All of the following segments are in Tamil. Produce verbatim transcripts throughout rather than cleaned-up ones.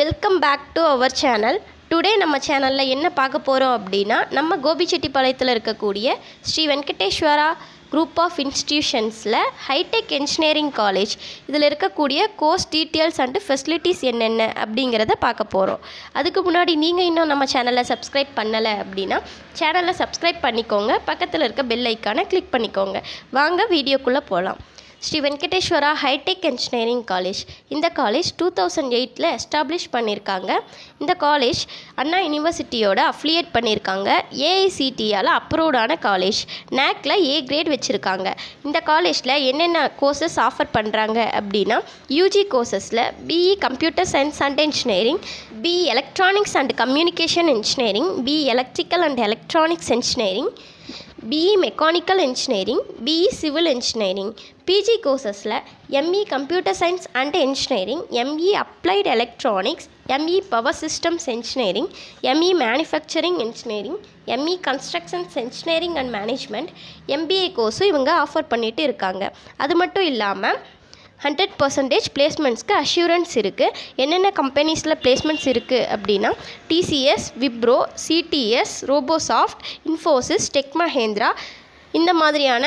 Welcome back to our channel. Today நம்ம சேனல்ல என்ன பார்க்க போறோம் அப்படினா நம்ம கோபிச்செட்டிப்பாளையத்துல இருக்கக்கூடிய ஸ்ரீ வெங்கடேஸ்வரா group of institutionsல ஹைடெக் engineering college இதில் இருக்கக்கூடிய கோர்ஸ் டீடைல்ஸ் அண்ட் ஃபெசிலிட்டிஸ் என்னென்ன அப்படிங்கறத பார்க்க போறோம். அதுக்கு முன்னாடி நீங்க இன்னும் நம்ம சேனலை சப்ஸ்கிரைப் பண்ணல அப்படினா சேனலை சப்ஸ்கிரைப் பண்ணிக்கோங்க. பக்கத்துல இருக்க பெல் ஐகானை கிளிக் பண்ணிக்கோங்க. வாங்க வீடியோக்குள்ள போலாம். Shree Venkateshwara High-Tech Engineering College. இந்த காலேஜ் two thousand eight ல எஸ்டாப்லிஷ் பண்ணியிருக்காங்க. இந்த காலேஜ் அண்ணா யூனிவர்சிட்டியோட அஃபிலியேட் பண்ணியிருக்காங்க. A I C T E ஆல அப்ரூவ்டான காலேஜ். N A C ல A கிரேட் வச்சுருக்காங்க. இந்த காலேஜில் என்னென்ன கோர்சஸ் ஆஃபர் பண்ணுறாங்க அப்படின்னா U G கோர்சஸில் B E Computer Science and Engineering, B E Electronics and Communication Engineering, B E Electrical and Electronics Engineering, B E Mechanical Engineering, B E Civil Engineering. P G courses-ல M E Computer Science and Engineering, M E Applied Electronics, M E Power Systems Engineering, M E Manufacturing Engineering, M E Construction Engineering and Management, M B A கோர்ஸும் இவங்க ஆஃபர் பண்ணிட்டு இருக்காங்க. அது மட்டும் இல்லாமல் ஹண்ட்ரட் பர்சன்டேஜ் பிளேஸ்மெண்ட்ஸ்க்கு அஷூரன்ஸ் இருக்குது. என்னென்ன கம்பெனிஸில் பிளேஸ்மெண்ட்ஸ் இருக்குது அப்படின்னா T C S, Wipro, C T S, Robosoft, Infosys, Tech Mahindra இந்த மாதிரியான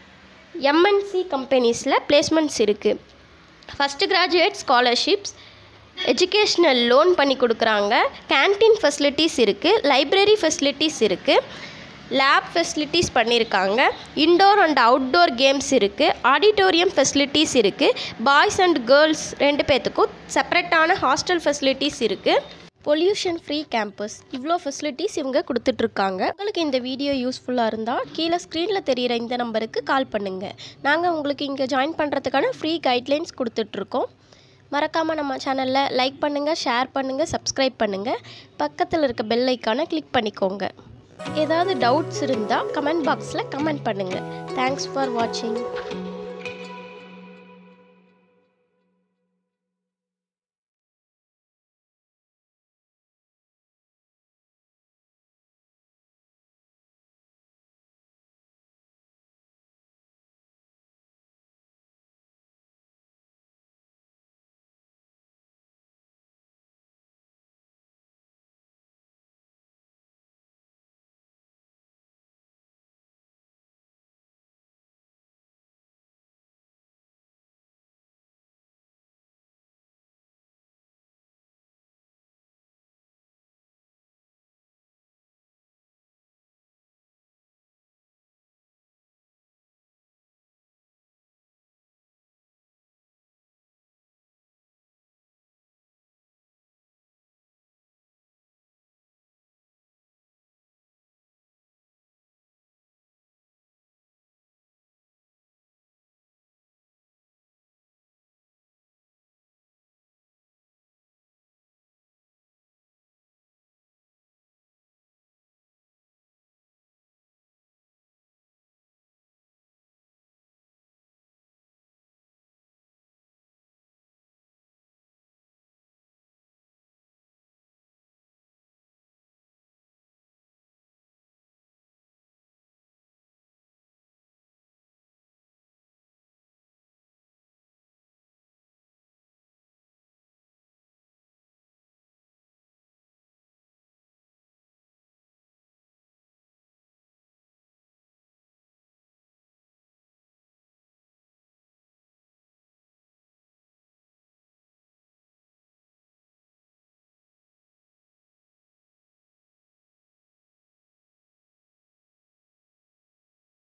M N C கம்பெனிஸில் பிளேஸ்மெண்ட்ஸ் இருக்குது. First graduate scholarships, educational loan பண்ணி கொடுக்குறாங்க. கேன்டீன் ஃபெசிலிட்டிஸ் இருக்குது. லைப்ரரி ஃபெசிலிட்டிஸ் இருக்குது. லேப் ஃபெசிலிட்டிஸ் பண்ணியிருக்காங்க. இன்டோர் அண்ட் அவுட்டோர் கேம்ஸ் இருக்குது. ஆடிட்டோரியம் ஃபெசிலிட்டிஸ் இருக்குது. பாய்ஸ் அண்ட் கேர்ள்ஸ் ரெண்டு பேர்த்துக்கும் செப்பரேட்டான ஹாஸ்டல் ஃபெசிலிட்டிஸ் இருக்குது. பொல்யூஷன் ஃப்ரீ கேம்பஸ், இவ்வளோ ஃபெசிலிட்டிஸ் இவங்க கொடுத்துட்ருக்காங்க. உங்களுக்கு இந்த வீடியோ யூஸ்ஃபுல்லாக இருந்தால் கீழே ஸ்க்ரீனில் தெரிகிற இந்த நம்பருக்கு கால் பண்ணுங்கள். நாங்கள் உங்களுக்கு இங்கே ஜாயின் பண்ணுறதுக்கான ஃப்ரீ கைட்லைன்ஸ் கொடுத்துட்ருக்கோம். மறக்காமல் நம்ம சேனலில் லைக் பண்ணுங்கள், ஷேர் பண்ணுங்கள், சப்ஸ்கிரைப் பண்ணுங்கள். பக்கத்தில் இருக்க பெல் ஐக்கானை கிளிக் பண்ணிக்கோங்க. ஏதாவது டவுட்ஸ் இருந்தால் கமெண்ட் பாக்ஸில் கமெண்ட் பண்ணுங்கள். தேங்க்ஸ் ஃபார் வாட்சிங்.